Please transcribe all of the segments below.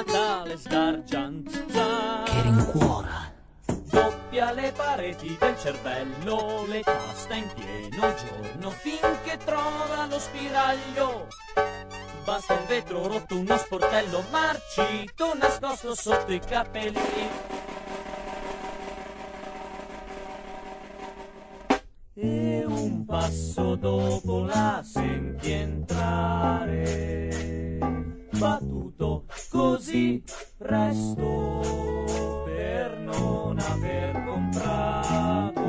Natale sgargianza che rincuora, doppia le pareti del cervello, le tasta in pieno giorno finché trova lo spiraglio. Basta un vetro rotto, uno sportello marcito nascosto sotto i capelli. E un passo dopo la senti entrare, battuto così resto per non aver comprato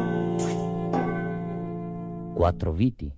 4 viti.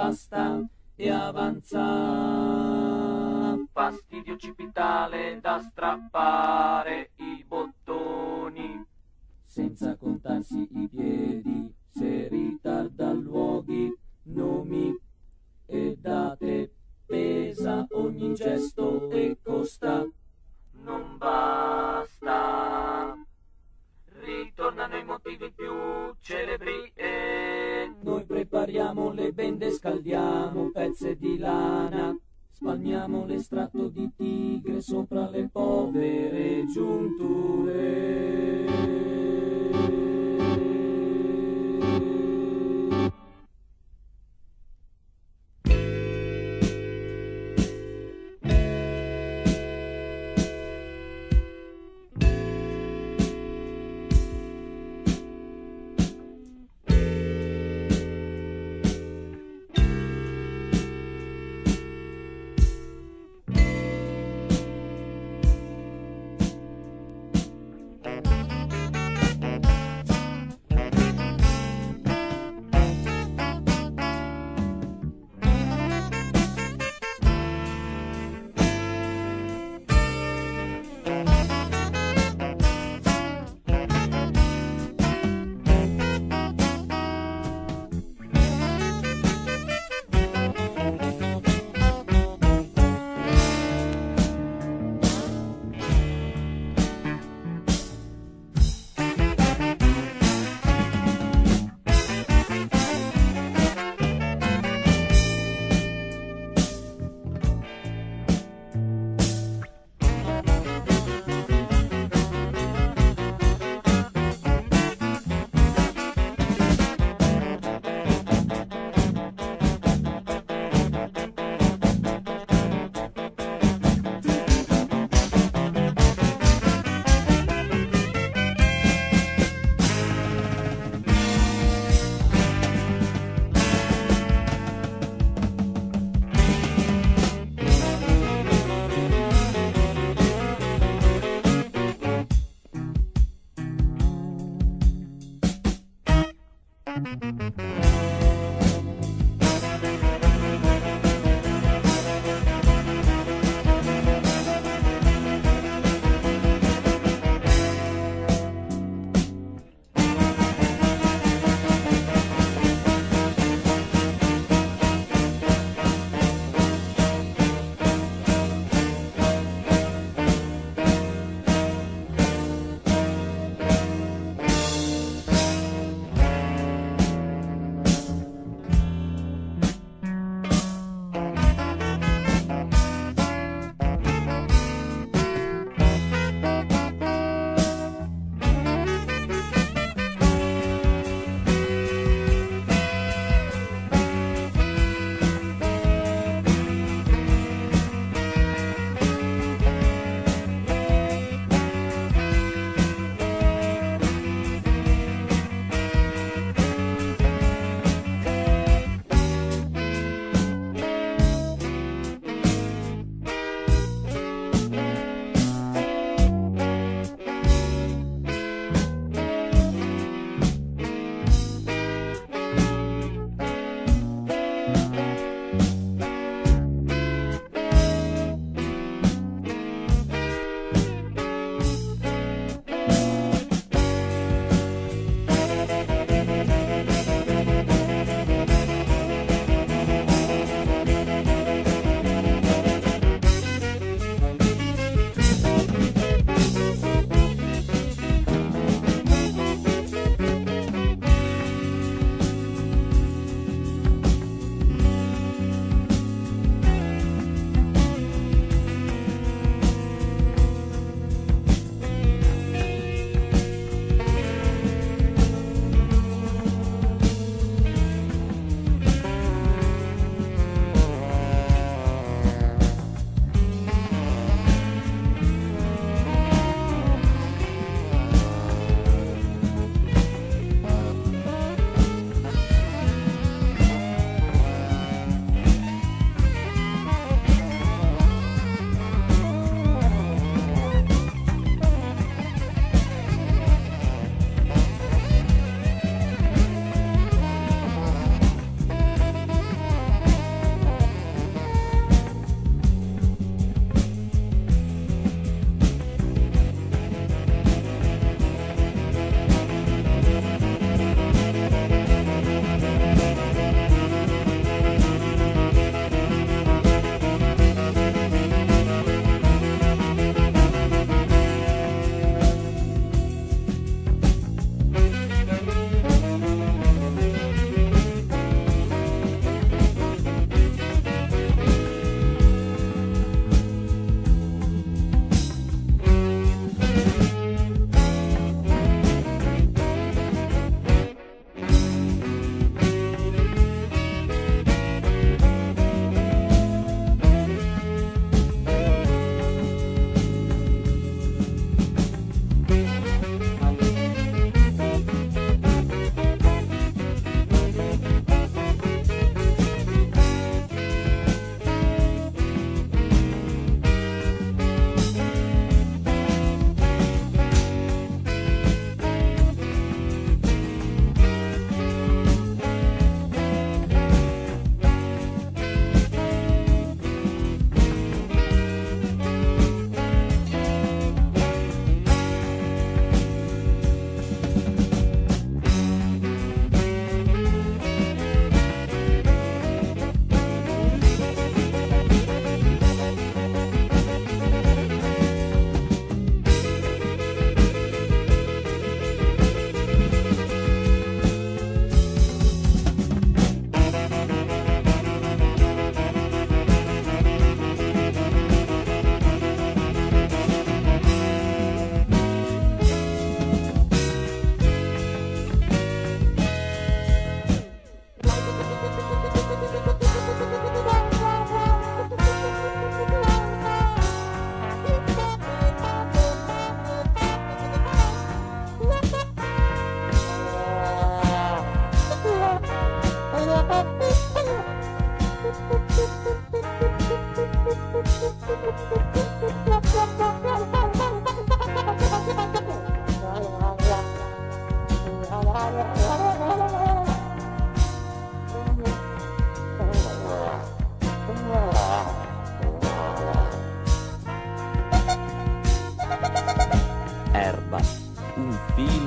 basta e avanza. Fastidio occipitale da strappare i bottoni, senza contarsi i piedi, se ritarda luoghi, nomi e date, pesa ogni gesto e costa. Non basta, ritornano i motivi più celebri e noi prepariamo le bende, scaldiamo pezze di lana, spalmiamo l'estratto di tigre sopra le povere giunture.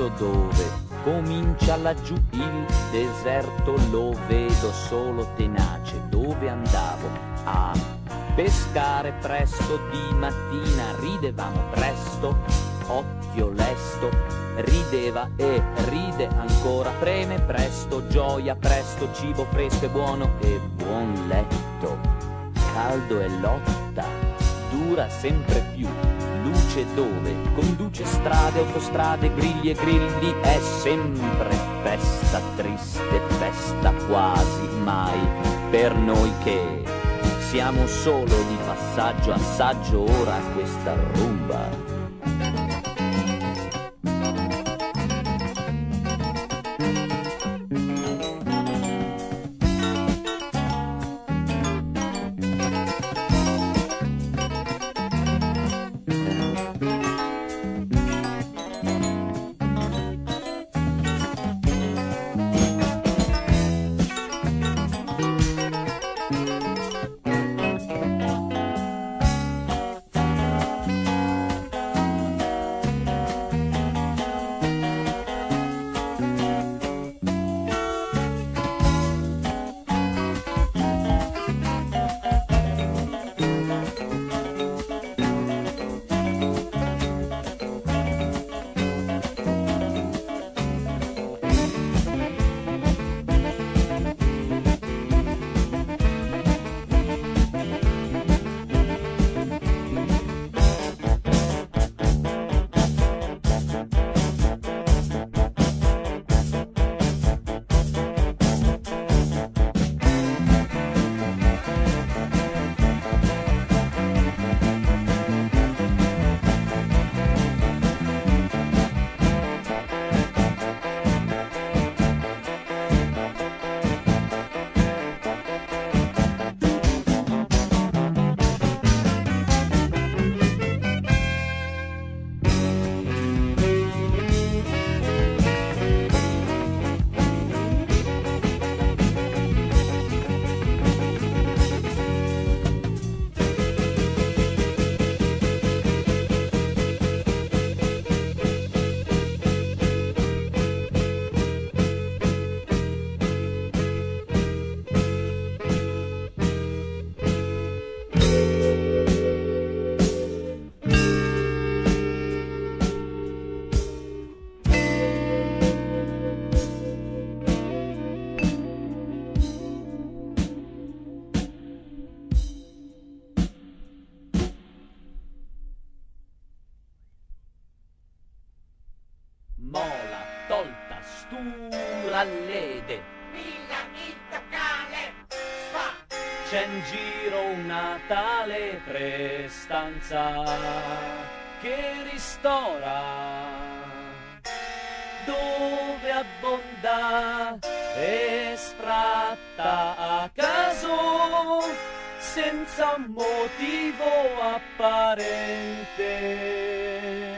dove comincia laggiù il deserto, lo vedo solo tenace. Dove andavo a pescare presto di mattina, ridevamo presto, occhio lesto, rideva e ride ancora, preme presto, gioia presto, cibo fresco e buono e buon letto, caldo e lotta, dura sempre più, luce dove conduce strade, autostrade, grigli e grilli, è sempre festa, triste festa, quasi mai per noi che siamo solo di passaggio, assaggio ora questa rumba. Mola, tolta, stura, lede, Milla, intoccale, spa, c'è in giro una tale prestanza che ristora, dove abbonda e sfratta a caso, senza un motivo apparente.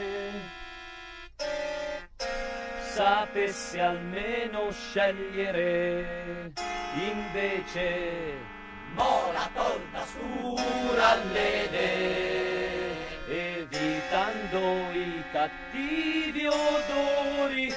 Sapessi almeno scegliere, invece mola, tolta, stura lede, evitando i cattivi odori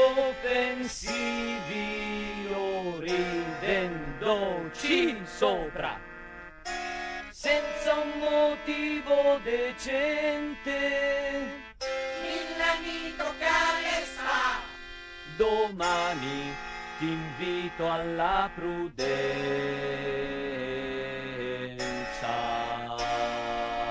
offensivi o ridendoci sopra, senza un motivo decente. Millanito calesfa, Domani ti invito alla prudenza.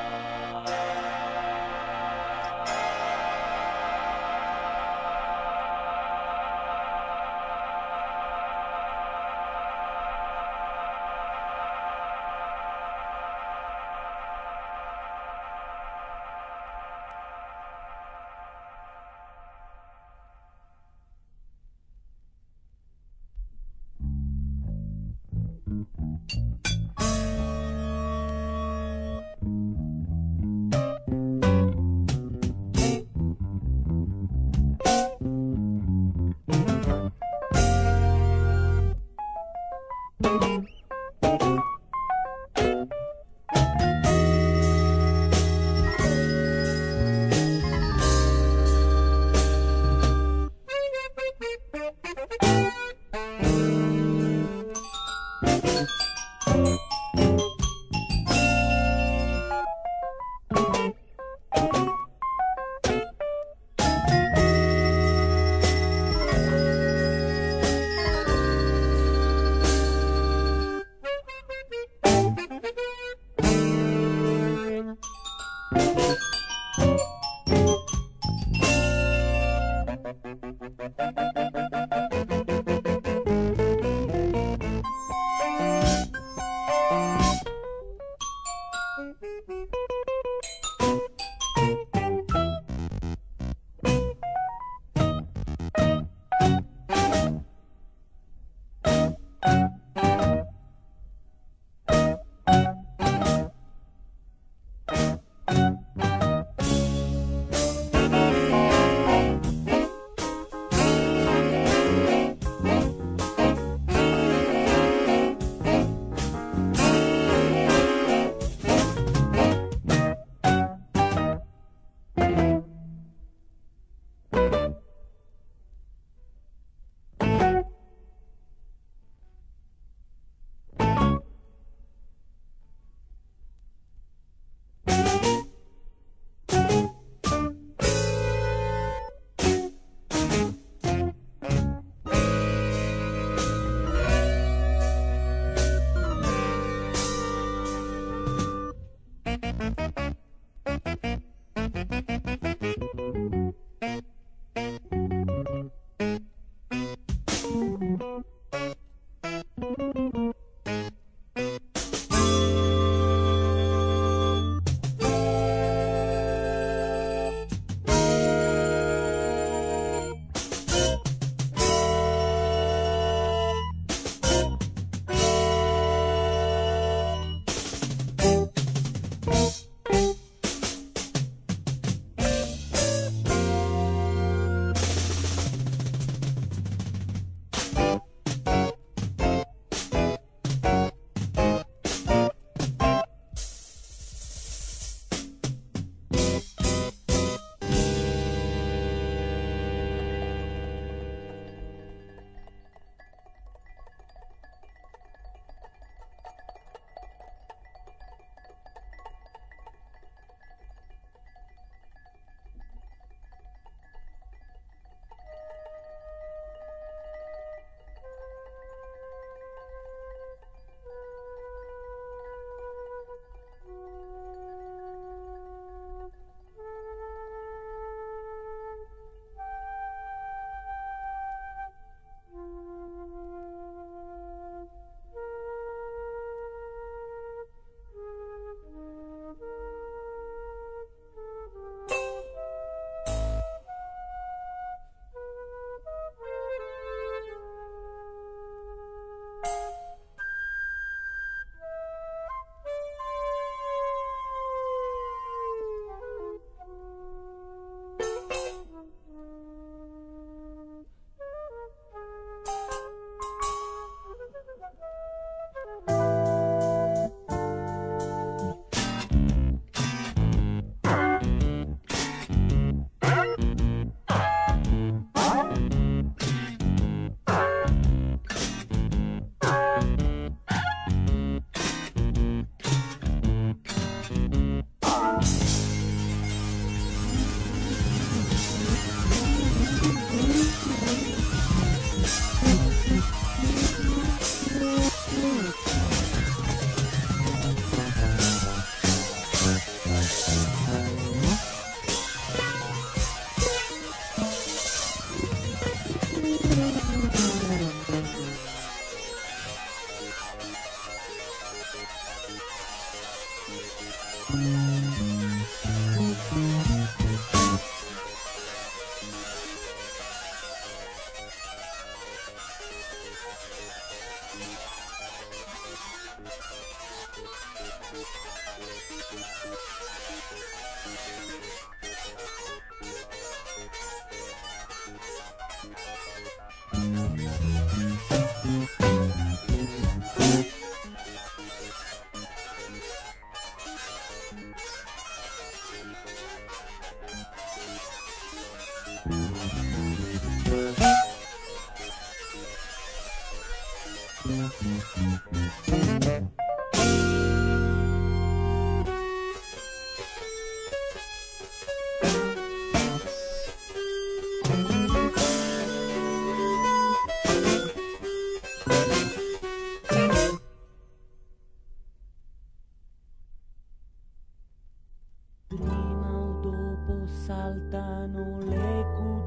Saltano le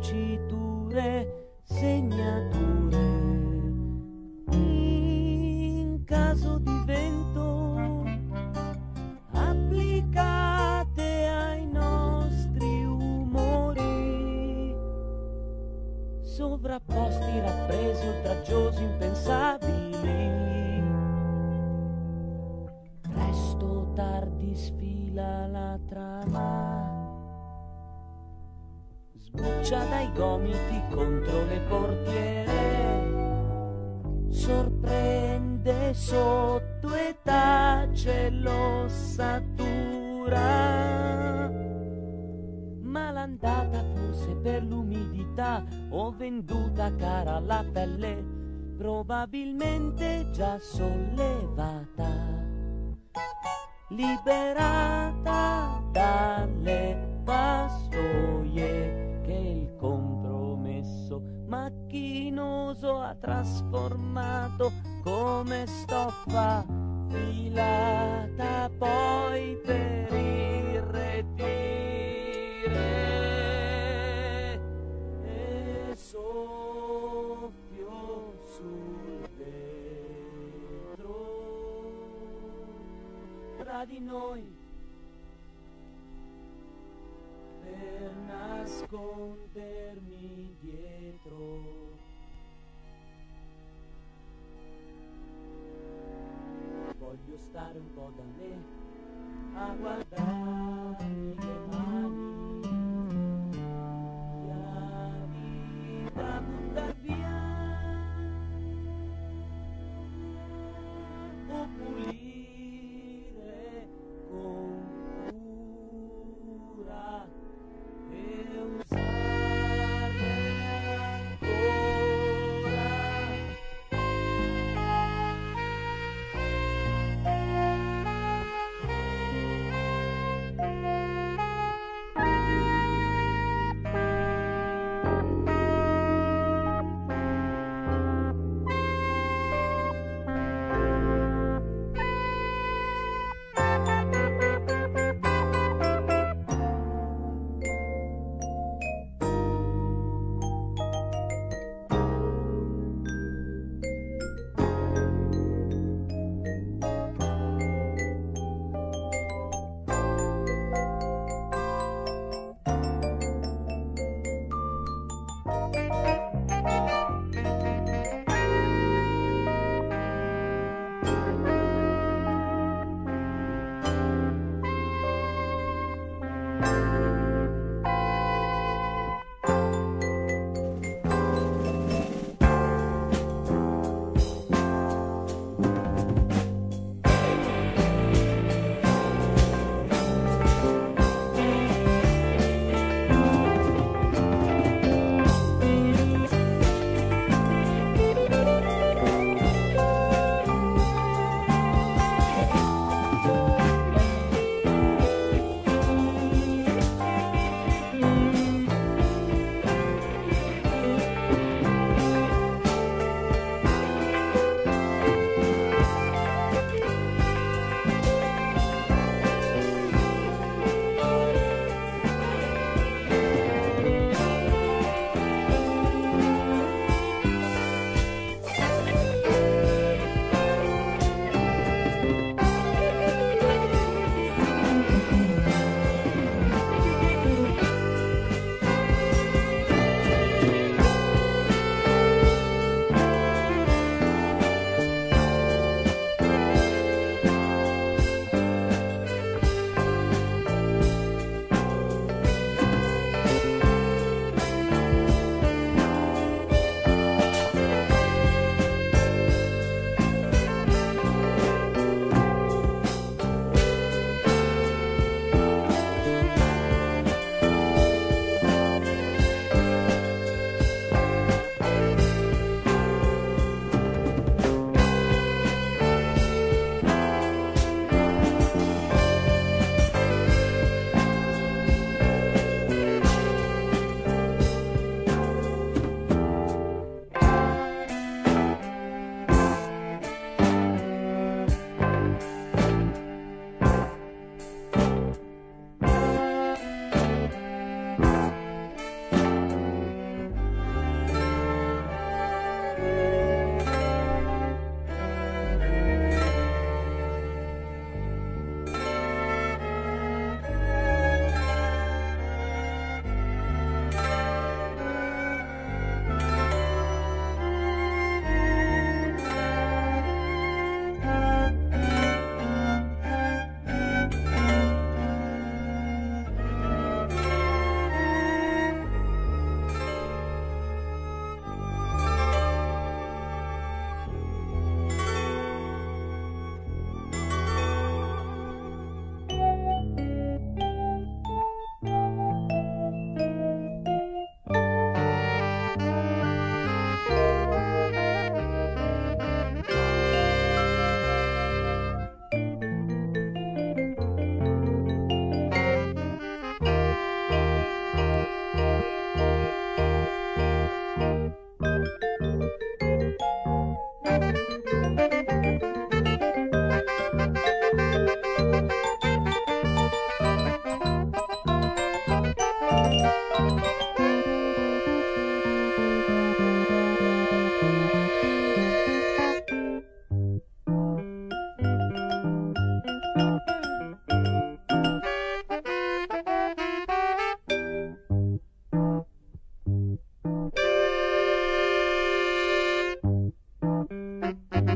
cuciture, segnature. In caso di vento, applicate ai nostri umori, sovrapposti, rappresi, oltraggiosi, impensabili. Presto, tardi sfila la trama, sbuccia dai gomiti contro le portiere, sorprende sotto e tace l'ossatura. Malandata forse per l'umidità o venduta cara alla pelle, probabilmente già sollevata, liberata dalle pastoie che il compromesso macchinoso ha trasformato come stoffa filata poi per irretire. E soffio tra di noi per nascondermi dietro. Voglio stare un po' da me a guardarmi le mani, chiavi da buttar via o pulire con cura e usarle ancora.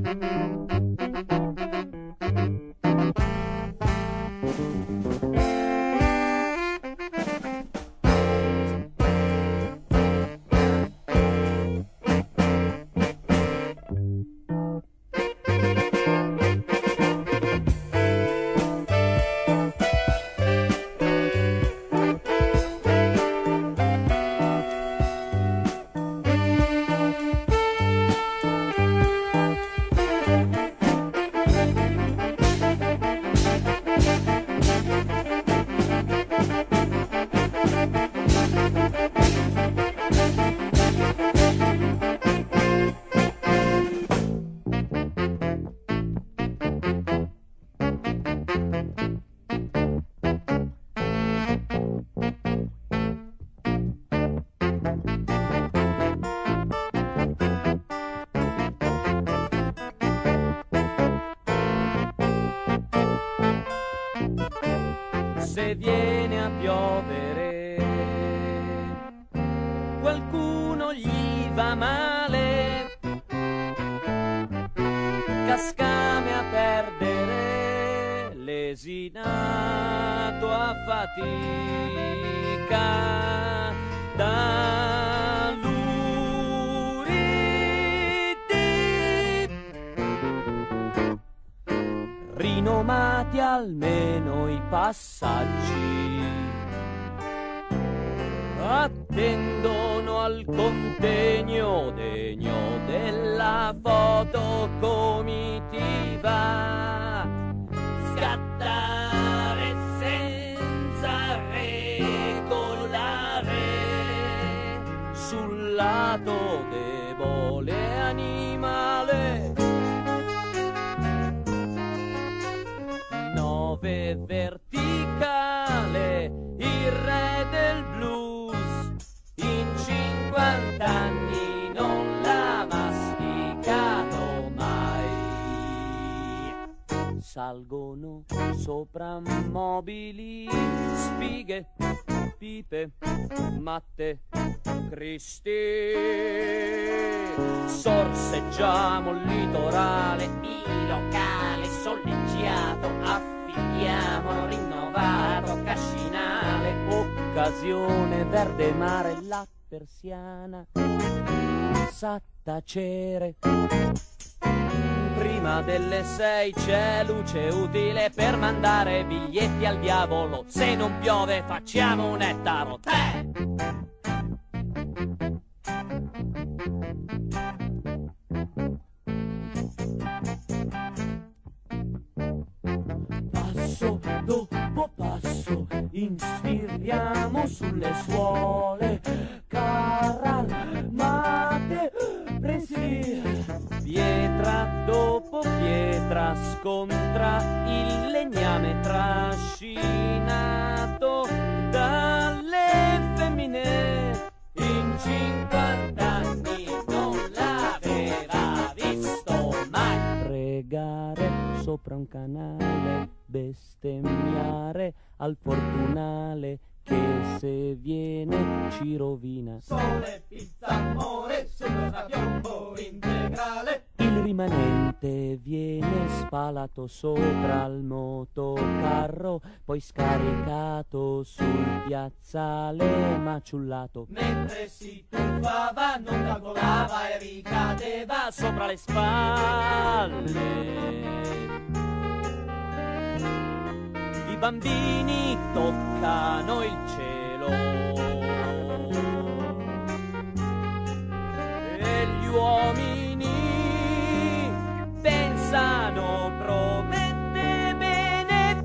Se viene a piovere, qualcuno gli va male, cascame a perdere, lesinato a fatica dall'uridi. Rinomati almeno i passaggi, attendono al contegno degno della foto comitiva. Scattare senza regolare sul lato debole animale. 9 verticale, il re del blues, in 50 anni non l'ha masticato mai. Salgono sopra mobili, spighe, pipe, matte, cristi. Sorseggiamo il litorale, il locale soleggiato, affittiamo rinnovato cascinale. Occasione verde mare, la persiana sa tacere. Prima delle 6 c'è luce utile per mandare biglietti al diavolo. Se non piove facciamo un ettaro. Passo dopo passo inspiriamo sulle suole, cararmate presi. Pietra dopo pietra scontra il legname trascinato dalle femmine. In 50 anni non l'aveva visto mai. Pregare sopra un canale, bestemmiare al fortunale che se viene ci rovina. Sole, pizza, amore, sullo piombo integrale. Il rimanente viene spalato sopra il motocarro, poi scaricato sul piazzale maciullato. Mentre si tuffava, non calcolava e ricadeva Sopra le spalle. I bambini toccano il cielo e gli uomini pensano promette bene.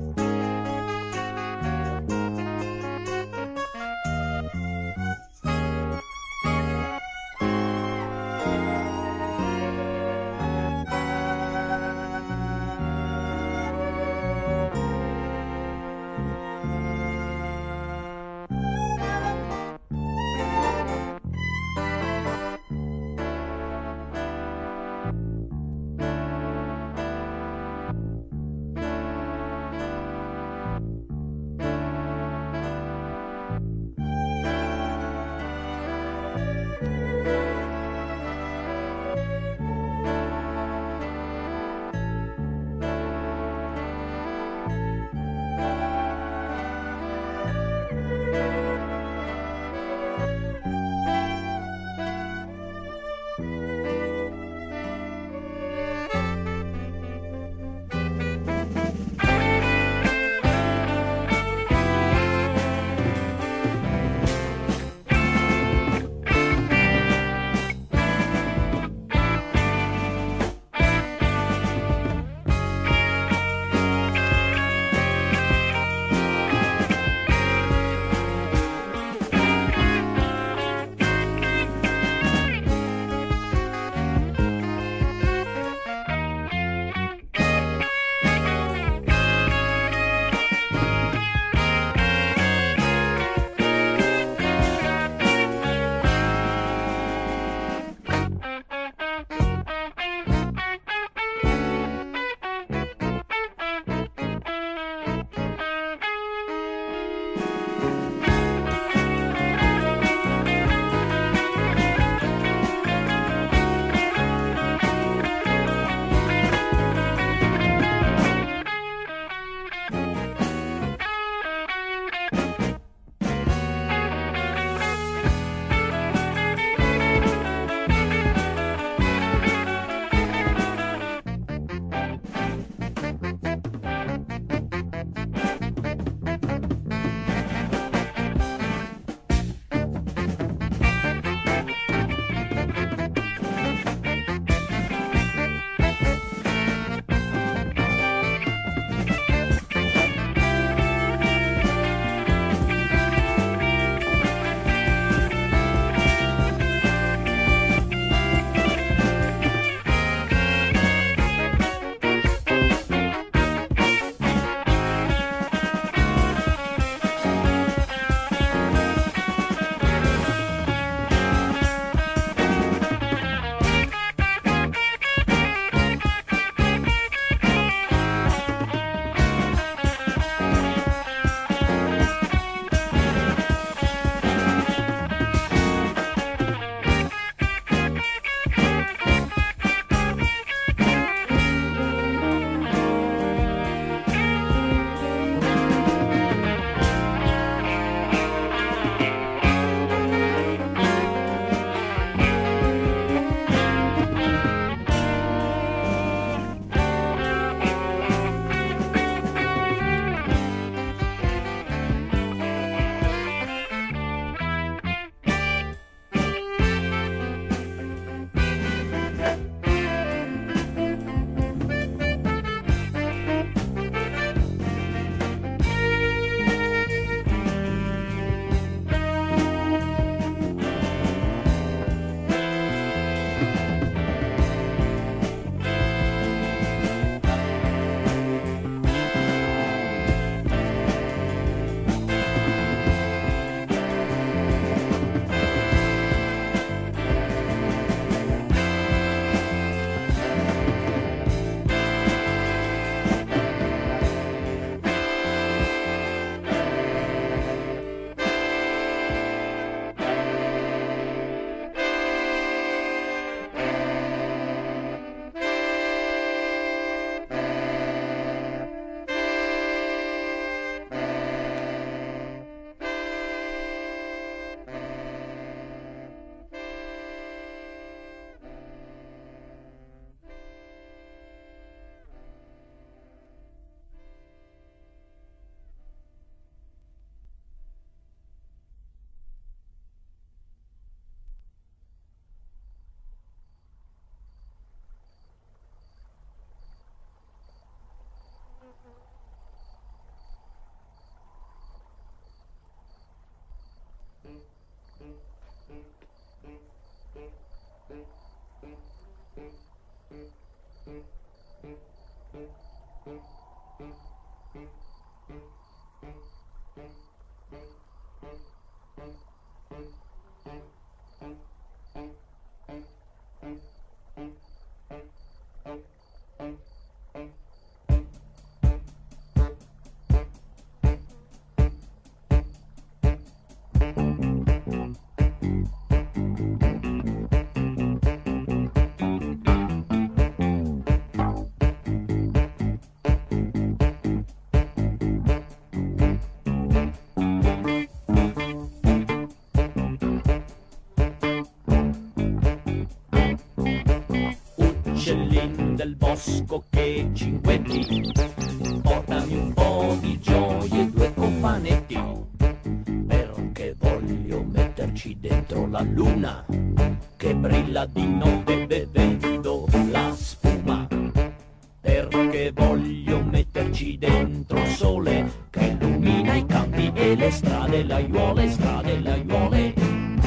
Uccellin del bosco che cinguetti, portami un po' di gioie e 2 copanetti, perché voglio metterci dentro la luna che brilla di notte bevendo la spuma, perché voglio metterci dentro il sole che illumina i campi e le strade, l'aiuole, strade, l'aiuole.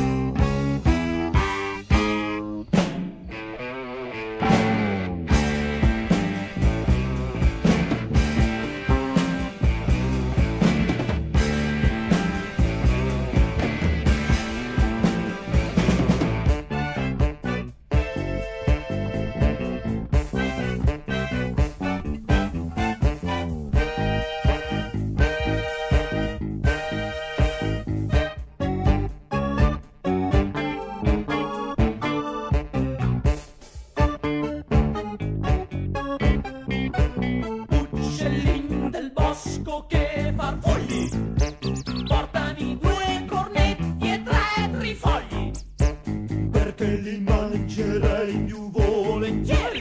Uccellin del bosco che farfugli, portami 2 cornetti e 3 trifogli, perché li mangerei più volentieri